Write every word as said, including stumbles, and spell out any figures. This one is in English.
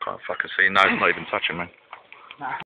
Can't fucking see. No, it's not even touching me.